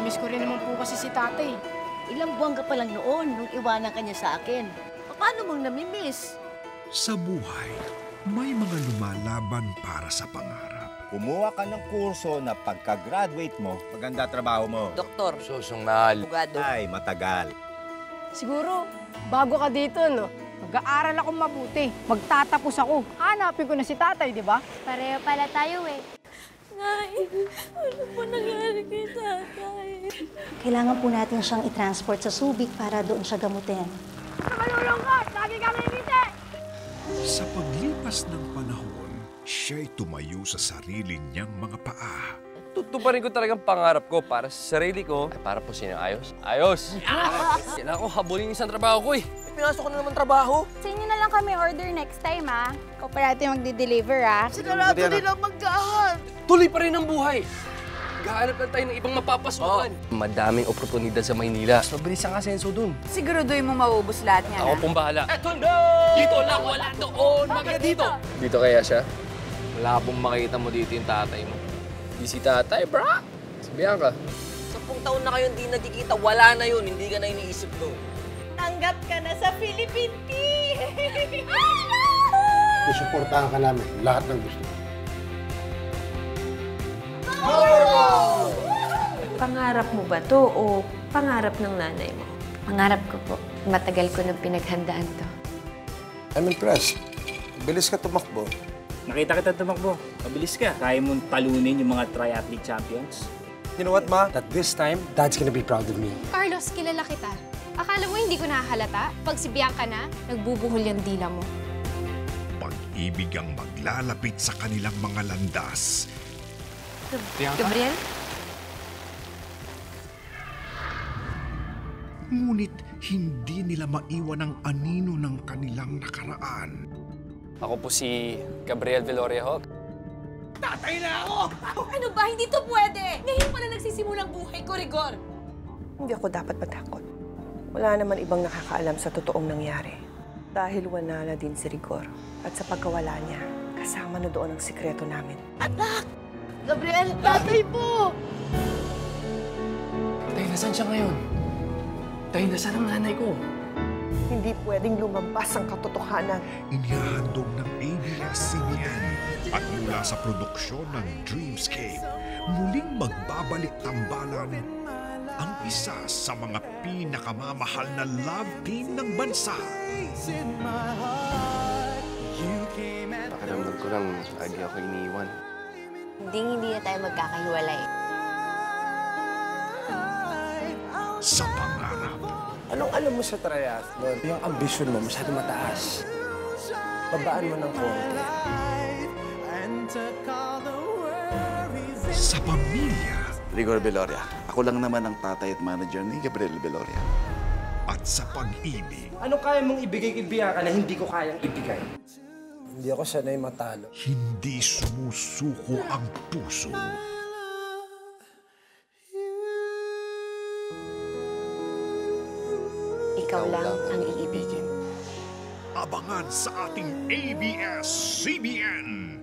Namimiss ko rin naman po kasi si tatay. Ilang buwan ka pa lang noon nung iwanan ka niya sa akin. Paano mong namimiss? Sa buhay, may mga lumalaban para sa pangarap. Kumuha ka ng kurso na pagka-graduate mo, maganda trabaho mo. Doktor. Susungal. Abogado. Ay, matagal. Siguro, bago ka dito, no? Mag-aaral ako mabuti. Magtatapos ako. Hanapin ko na si tatay, di ba? Pareho pala tayo eh. Nay, ano po nangyari kay tatay? Kailangan po natin siyang i-transport sa Subic para doon siya gamutin. Malulungkot! Lagi kami ngiti! Sa paglipas ng panahon, siya'y tumayo sa sarili niyang mga paa. Tutuparin ko talagang pangarap ko para sa sarili ko. Ay, para po sino ayos? Ayos! Kailangan ko habulin yung isang trabaho ko eh. Pinasok ko na naman trabaho. Sa inyo na lang kami order next time ah. Ikaw pa natin magdi-deliver ah. Sigurado nilang magkahan. Tuloy pa rin ang buhay. Gahanap lang tayo ng ibang mapapasukan. Madaming oportunidad sa Maynila. Mabilis ang asenso dun. Siguraduhin mo mauubos lahat niya. Ako pong bahala. Eto na! Dito lang, wala doon. Maganda dito. Dito kaya siya? Wala pong makita mo dito yung tatay mo. Di si tatay, bra. Si Bianca. 10 taon na kayo hindi nagkikita, wala na yun. Hindi ka na iniisip ko. Tanggap ka na sa Philippine Tea! Susuportahan ka namin lahat ng gusto mo. Pangarap mo ba to o pangarap ng nanay mo? Pangarap ko po. Matagal ko nang pinaghandaan to. I'm impressed. Bilis ka tumakbo. Nakita kita tumakbo. Mabilis ka. Kaya mong talunin yung mga triathlete champions. You know what, Ma? That this time, Dad's gonna be proud of me. Carlos, kilala kita. Akala mo hindi ko nahahalata? Pag si Bianca na, nagbubuhol yung dila mo. Pag-ibig ang maglalapit sa kanilang mga landas. Gabriel? Ngunit hindi nila maiwan ang anino ng kanilang nakaraan. Ako po si Gabriel Viloria Hawk. Tatay na ako! Ano ba? Hindi to pwede! Ngayon pala nagsisimulang buhay ko, Rigor! Hindi ako dapat matakot. Wala naman ibang nakakaalam sa totoong nangyari. Dahil wala na din si Rigor. At sa pagkawala niya, kasama na doon ang sikreto namin. Anak! Gabriel, tatay po! Tay, nasaan siya ngayon? Tay, nasaan ang nanay ko? Hindi pwedeng lumabas ang katotohanan. Inihahandog ng ABS-CBN at mula sa produksyon ng Dreamscape, muling magbabalik tambalan ang isa sa mga pinakamamahal na love team ng bansa. Pakiramdam ko lang, lagi ako iniwan. Hindi na tayo magkakahiwalay. Sa pangarap. Anong alam mo sa triathlon? Yung ambisyon mo masyado mataas. Babaan mo ng konti. Sa pamilya. Rigor Viloria. Ako lang naman ang tatay at manager ni Gabriel Viloria. At sa pag-ibig. Ano kaya mong ibigay kay Bianca na hindi ko kayang ibigay? Hindi ako sanay matalo. Hindi sumusuko ang puso. Ikaw lang ang iibigin. Abangan sa ating ABS-CBN.